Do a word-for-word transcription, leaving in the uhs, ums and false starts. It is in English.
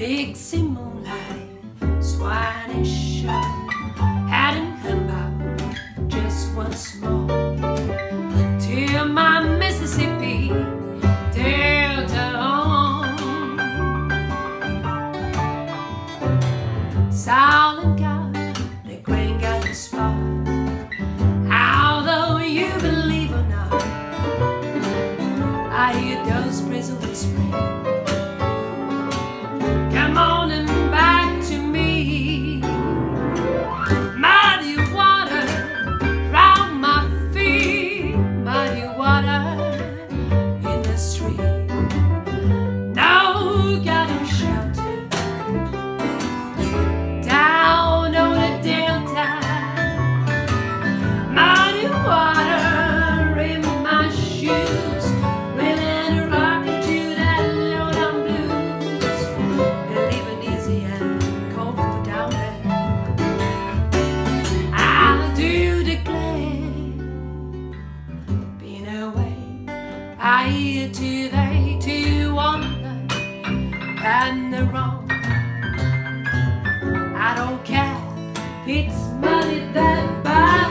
Dixie moonlight, Swedish show, hadn't come out just once more till my Mississippi Delta home. Silent God, the grain got the spot. Although you believe or not, I hear those prison whispering, come on and back to me. Muddy water round my feet, muddy water in the street. No got no shelter down on the delta. Muddy water in my shoes, willing to rock it to that low down blues. Living easy and comfortable down there. I do declare, being away, I hear today to wonder and the wrong. I don't care, it's money that buys.